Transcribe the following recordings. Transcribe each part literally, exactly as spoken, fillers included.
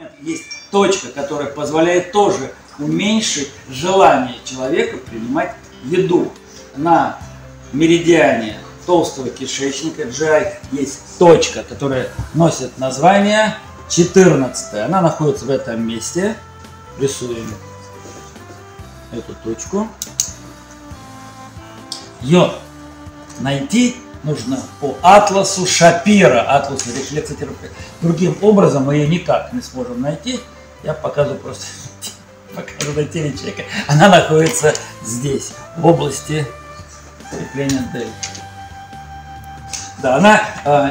есть точка, которая позволяет тоже уменьшить желание человека принимать еду. На меридиане толстого кишечника джи ай есть точка, которая носит название четырнадцатая. Она находится в этом месте. Рисуем эту точку. Ее найти нужно по атласу Шапира, атласу рефлексотерапии. Другим образом мы ее никак не сможем найти. Я показываю просто покажу на теле человека. Она находится здесь, в области крепления дельты. Да, она э,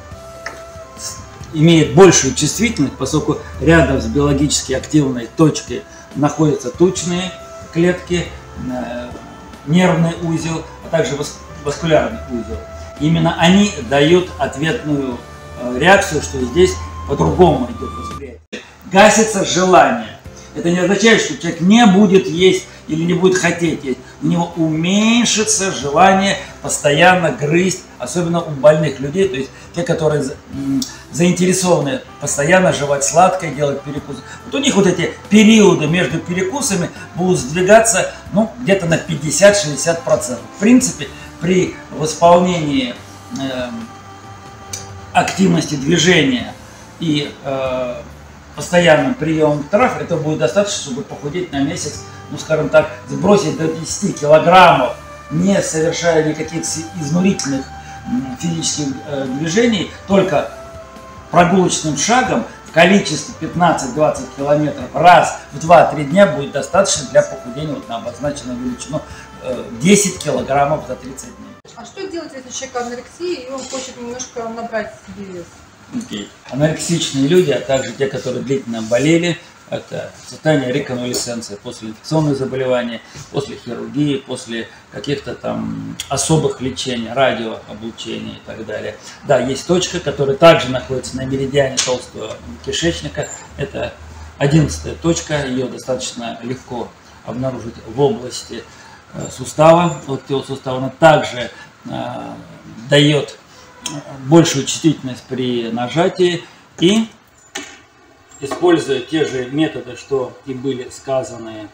имеет большую чувствительность, поскольку рядом с биологически активной точкой находятся тучные клетки, э, нервный узел, а также васкулярный узел. Именно они дают ответную э, реакцию, что здесь по-другому идет восприятие. Гасится желание. Это не означает, что человек не будет есть или не будет хотеть есть. У него уменьшится желание постоянно грызть, особенно у больных людей, то есть те, которые заинтересованы постоянно жевать сладкое, делать перекусы. Вот у них вот эти периоды между перекусами будут сдвигаться ну, где-то на пятьдесят-шестьдесят процентов. В принципе, при восполнении э, активности движения и э, постоянным приемом трав, это будет достаточно, чтобы похудеть на месяц, ну скажем так, сбросить до десяти килограммов, не совершая никаких изнурительных физических э, движений, только прогулочным шагом в количестве пятнадцать-двадцать километров раз в два-три дня будет достаточно для похудения вот, на обозначенную величину э, десять килограммов за тридцать дней. А что делать, если человек анорексия и он хочет немножко набрать себе вес? Okay. Анорексичные люди, а также те, которые длительно болели, это состояние реконвалесценции после инфекционных заболеваний, после хирургии, после каких-то там особых лечений, радиооблучения и так далее. Да, есть точка, которая также находится на меридиане толстого кишечника. Это одиннадцатая точка, ее достаточно легко обнаружить в области э, сустава, локтевого сустава. Она также э, дает большую чувствительность при нажатии и, используя те же методы, что и были сказаны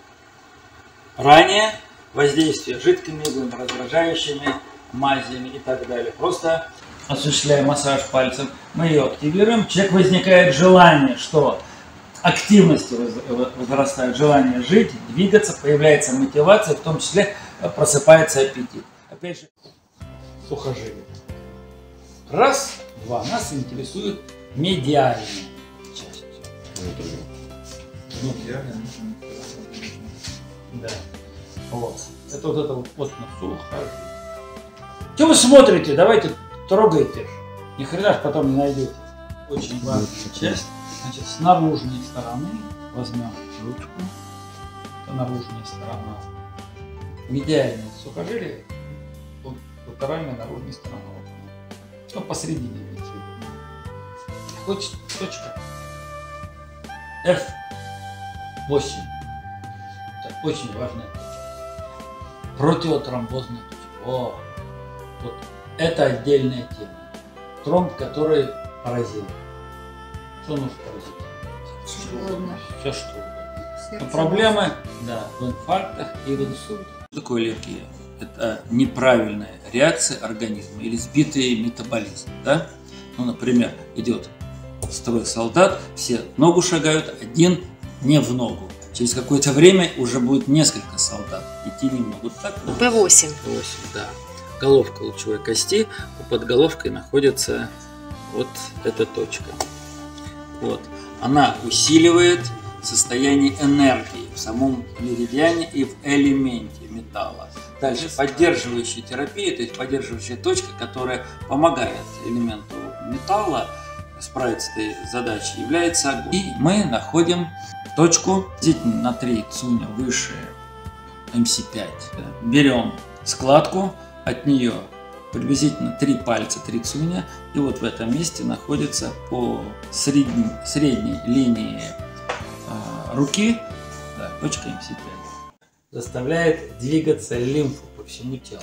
ранее, воздействие жидкими, раздражающими мазями и так далее, просто осуществляя массаж пальцем, мы ее активируем, человек возникает желание, что активность возрастает, желание жить, двигаться, появляется мотивация, в том числе просыпается аппетит. Опять же, сухожилие. Раз, два. Нас интересует медиальная часть. Медиальная. Да. Вот. Это вот это вот, вот на сухожилие. Что вы смотрите? Давайте трогайте. Ни хрена ж потом не найдете. Очень важная часть. Значит, с наружной стороны возьмем ручку. Это наружная сторона. Медиальное сухожилие. Вот латеральная наружная сторона. Ну, посередине имеется в виду. Хочет точка эф восемь. Это очень важная точка. Противотромбозная точка. О, вот это отдельная тема. Тромб, который поразил. Что нужно поразить? Все что угодно. Все что угодно. Проблемы, да, в инфарктах и в инсультах. Что такое аллергия? Это неправильная реакция организма или сбитый метаболизм. Да? Ну, например, идет строй солдат, все в ногу шагают, один не в ногу. Через какое-то время уже будет несколько солдат, идти не могут. Так, П восемь. П восемь, да. Головка лучевой кости, под головкой находится вот эта точка. Вот. Она усиливает состояние энергии в самом меридиане и в элементе металла. Дальше поддерживающая терапия, то есть поддерживающая точка, которая помогает элементу металла справиться с этой задачей, является огонь. И мы находим точку действительно на три цуня выше эм си пять. Берем складку, от нее приблизительно три пальца, три цуня, и вот в этом месте находится по средней, средней линии э, руки, да, точка эм си пять. Заставляет двигаться лимфу по всему телу.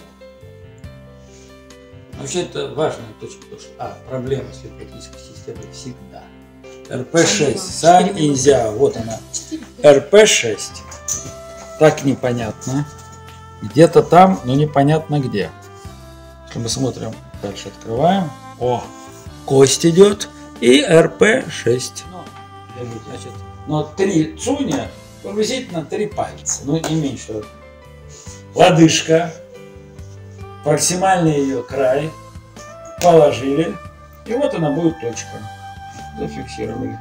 Вообще это важная точка, потому что а, проблема с лимфатической системой всегда. эр пэ шесть. Сань Инзяо. Вот она. эр пэ шесть. Так непонятно. Где-то там, но непонятно где. Если мы смотрим, дальше открываем. О, кость идет. И эр пэ шесть. Значит, но три цуня приблизительно три пальца. Ну, не меньше. Лодыжка. Максимальный ее край. Положили. И вот она будет точка. Зафиксировали.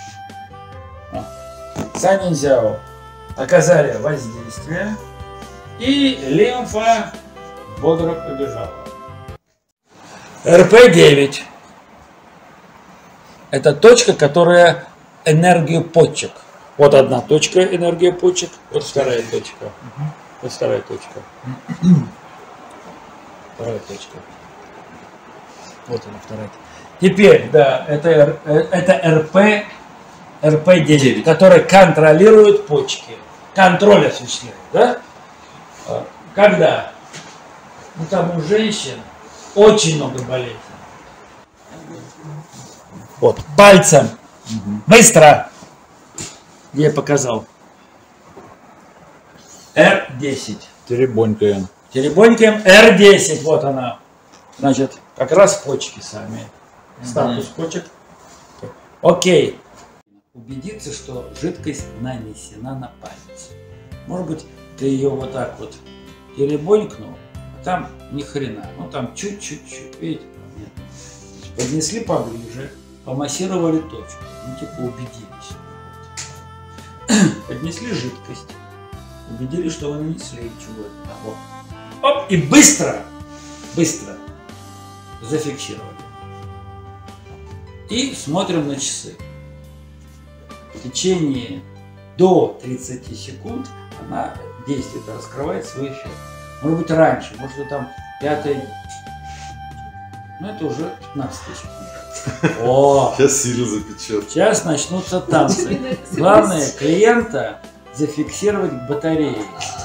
Сань Инзяо оказали воздействие. И лимфа бодро побежала. эр пэ девять. Это точка, которая энергию почек. Вот одна точка энергия почек. Вот вторая точка. Вот вторая точка. Вторая точка. Вот она вторая. Теперь, да, это, это эр пэ, эр пэ девять, который контролирует почки. Контроль осуществляет, да? Когда? Ну, там у женщин очень много болезней. Вот, пальцем. Угу. Быстро. Я показал. эр десять. Теребонькаем. Теребонькаем эр десять. Вот она. Значит, как раз почки сами. Статус угу. почек. Окей. Убедиться, что жидкость нанесена на палец. Может быть, ты ее вот так вот теребонькнул, а там ни хрена. Ну там чуть-чуть-чуть. Видите? Нет. Поднесли поближе. Помассировали точку, ну типа убедились. Поднесли жидкость, убедились, что вы нанесли чего-то. Вот. Оп, и быстро, быстро зафиксировали. И смотрим на часы. В течение до тридцати секунд она действует, раскрывает свой эффект. Может быть раньше, может там пятый, ну это уже пятнадцатая секунда. О, сейчас сильно запечет. Сейчас начнутся танцы. Главное клиента зафиксировать к батарее.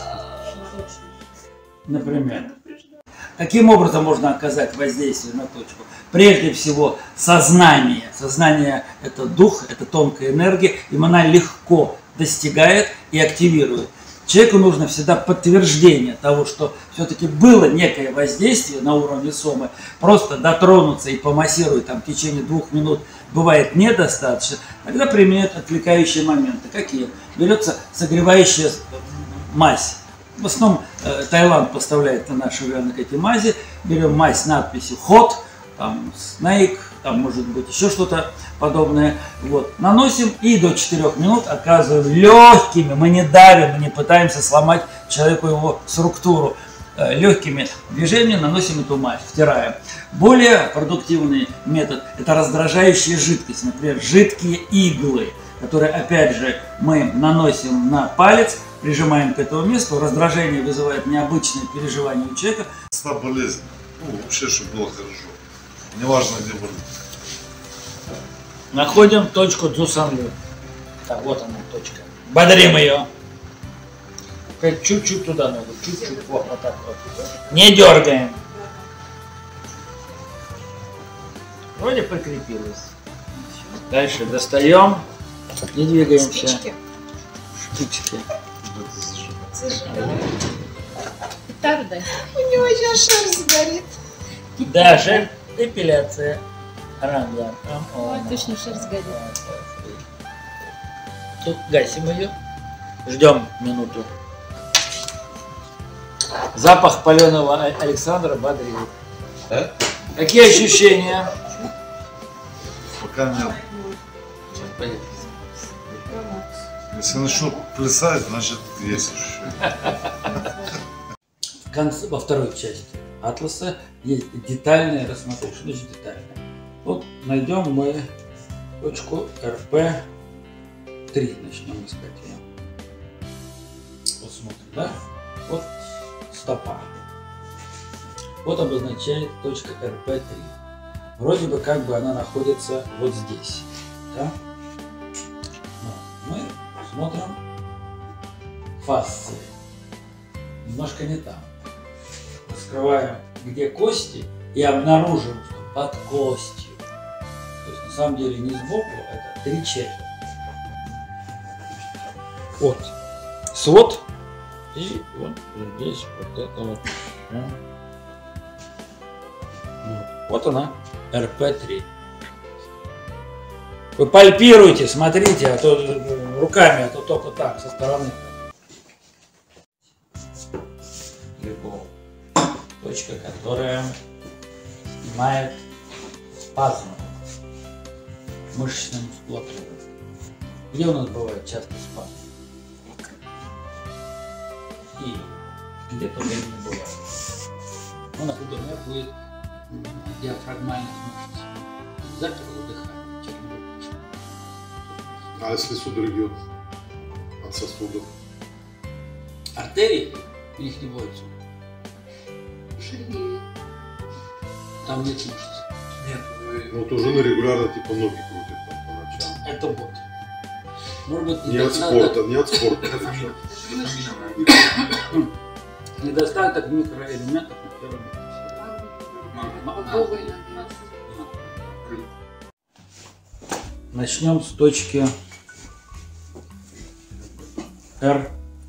Например. Каким образом можно оказать воздействие на точку? Прежде всего сознание. Сознание – это дух, это тонкая энергия, и она легко достигает и активирует. Человеку нужно всегда подтверждение того, что все-таки было некое воздействие на уровне сомы. Просто дотронуться и помассировать там в течение двух минут бывает недостаточно. Тогда применяют отвлекающие моменты. Какие? Берется согревающая мазь. В основном э, Таиланд поставляет на наши рынок эти мази. Берем мазь с надписью Hot, там Snake, там может быть еще что-то подобное. Вот. Наносим и до четырёх минут оказываем легкими. Мы не давим, мы не пытаемся сломать человеку его структуру. Э, легкими движениями наносим эту мазь, втираем. Более продуктивный метод – это раздражающие жидкости. Например, жидкие иглы, которые опять же мы наносим на палец, прижимаем к этому месту. Раздражение вызывает необычные переживания у человека. Болезнь. Ну, вообще, чтобы было хорошо. Неважно, где болит. Находим точку Цзусанлю. Так, вот она точка. Бодрим ее. Чуть-чуть туда надо, чуть-чуть. Вот, вот так вот. Не дергаем. Вроде прикрепилось. Дальше достаем. Не двигаемся. Спички. Спички. Петарда. У него сейчас шерсть сгорит. Даже эпиляция. Ранга. Ой, точно шерсть горит. Тут гасим ее. Ждем минуту. Запах паленого Александра бодрит. А? Какие ощущения? Пока нет. Если начну плясать, значит есть ощущение. В конце, во второй части атласа есть детальное рассмотрение. Что значит детальное? Вот найдем мы точку эр пэ три, начнем искать ее. Вот смотрим, да? Вот стопа. Вот обозначает точка эр пэ три. Вроде бы как бы она находится вот здесь. Да? Но мы смотрим фасции. Немножко не там. Раскрываем, где кости, и обнаружим, что под костью. То есть самом деле не сбоку, это три четверти. Вот свод и вот здесь вот это вот. Вот она, эр пэ три. Вы пальпируйте, смотрите, а то руками, а то только так, со стороны. Либо точка, которая снимает спазм мышечной мускулатуры. Где у нас бывает часто спазм? И где-то времени бывает. Он оттуда будет диафрагмальных мышц. Закрыл дыхание. А если судороги от сосудов? Артерии, у них не будет судорог. Ширнее. Там нет мышц. Нет. Ну вот у жены регулярно типа ноги крутят там по ночам. Это вот. Может быть, не от спорта, не от спорта. Недостаток микроэлементов на первом месте. Начнем с точки эр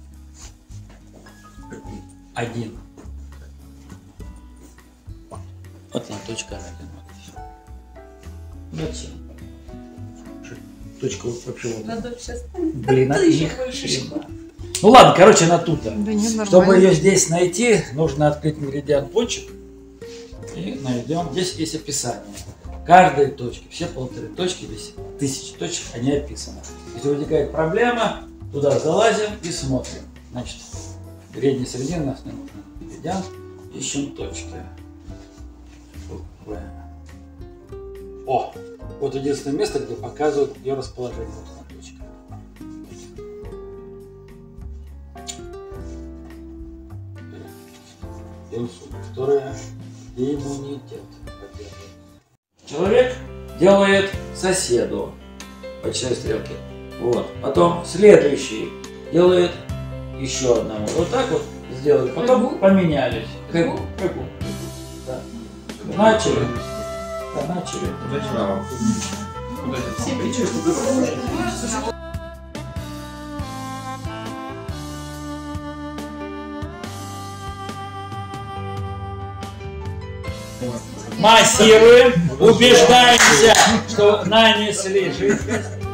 один. Вот она, точка эр один. Зачем? Точка вот вообще вот. Надо сейчас. Блин, Это еще их больше. хрена. Ну ладно, короче, она тут. Да не, Чтобы ее здесь найти, нужно открыть меридиан почек. И найдем. Здесь есть описание. Каждой точки, все полторы точки, здесь тысячи точек, они описаны. Если возникает проблема, туда залазим и смотрим. Значит, передняя середина нас не нужно. Меридиан, ищем точки. О, вот единственное место, где показывают ее расположение. Вот она точка. Инсульт, которая иммунитет. Человек делает соседу по часовой стрелке. Вот. Потом следующий делает еще одному. Вот так вот сделали. Потом Рыбу? Поменялись. Рыбу? Рыбу. Да. Начали. Да, начали. Массируем, убеждаемся, что нанесли жидкость.